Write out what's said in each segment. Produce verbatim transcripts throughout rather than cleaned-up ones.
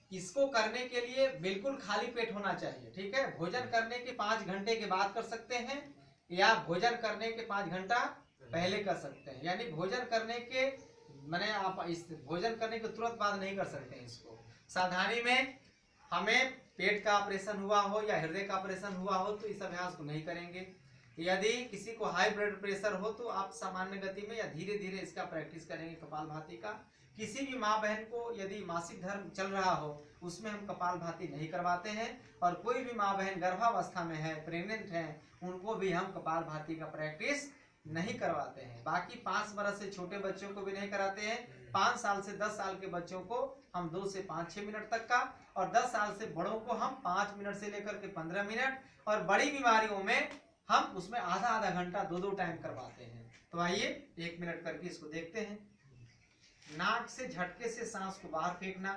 इसको करने के लिए बिल्कुल खाली पेट होना चाहिए, ठीक है। भोजन करने के पाँच घंटे के बाद कर सकते हैं या भोजन करने के पाँच घंटा पहले कर सकते हैं। यानी भोजन करने के मैंने आप इस भोजन करने के तुरंत बाद नहीं कर सकते हैं इसको। सावधानी में हमें पेट का ऑपरेशन हुआ हो या हृदय का ऑपरेशन हुआ हो तो इस अभ्यास को नहीं करेंगे। यदि किसी को हाई ब्लड प्रेशर हो तो आप सामान्य गति में या धीरे धीरे इसका प्रैक्टिस करेंगे कपालभाति का। किसी भी माँ बहन को यदि मासिक धर्म चल रहा हो उसमें हम कपालभाति नहीं करवाते हैं, और कोई भी माँ बहन गर्भावस्था में है, प्रेग्नेंट है, उनको भी हम कपालभाति का प्रैक्टिस नहीं करवाते हैं। बाकी पाँच बरस से छोटे बच्चों को भी नहीं कराते हैं। पाँच साल से दस साल के बच्चों को हम दो से पाँच छः मिनट तक का, और दस साल से बड़ों को हम पाँच मिनट से लेकर के पंद्रह मिनट, और बड़ी बीमारियों में हम उसमें आधा आधा घंटा दो दो टाइम करवाते हैं। तो आइए एक मिनट करके इसको देखते हैं। नाक से झटके से सांस को बाहर फेंकना,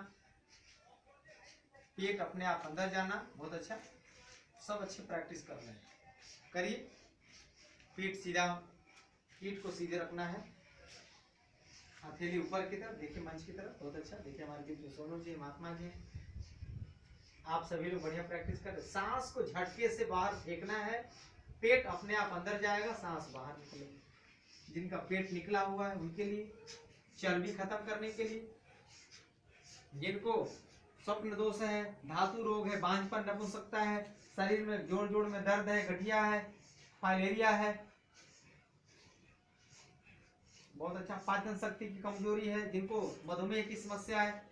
पेट अपने आप अंदर जाना। बहुत अच्छा, सब अच्छी प्रैक्टिस कर रहे हैं, करिए। पेट सीधा, पीठ को सीधे रखना है, हथेली ऊपर की तरफ, देखिए मंच की तरफ। बहुत अच्छा, देखिए हमारे बीच में सोनू जी, महात्मा जी, आप सभी लोग बढ़िया प्रैक्टिस कर रहे। सांस को झटके से बाहर फेंकना है, पेट अपने आप अंदर जाएगा, सांस बाहर निकलेगी। जिनका पेट निकला हुआ है उनके लिए, चर्बी खत्म करने के लिए, जिनको स्वप्न दोष है, धातु रोग है, बांझपन, नपुंसकता है, शरीर में जोड़ जोड़ में दर्द है, गठिया है, फाइलेरिया है, बहुत अच्छा, पाचन शक्ति की कमजोरी है, जिनको मधुमेह की समस्या है,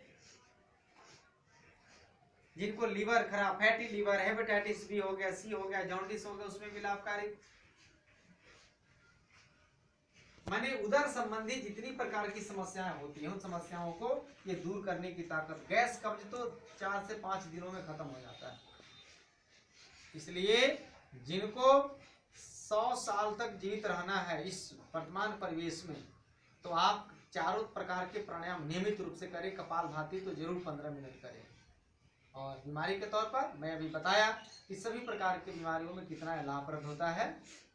जिनको लीवर खराब, फैटी लीवर, हेपेटाइटिस बी हो गया, सी हो गया, जॉन्डिस हो गया, उसमें भी लाभकारी। माने उदर संबंधी जितनी प्रकार की समस्याएं होती हैं उन समस्याओं को ये दूर करने की ताकत। गैस कब्ज तो चार से पांच दिनों में खत्म हो जाता है। इसलिए जिनको सौ साल तक जीवित रहना है इस वर्तमान परिवेश में, तो आप चारों प्रकार के प्राणायाम नियमित रूप से करें। कपालभाति तो जरूर पंद्रह मिनट करें। और बीमारी के तौर पर मैं अभी बताया कि सभी प्रकार की बीमारियों में कितना लाभप्रद होता है।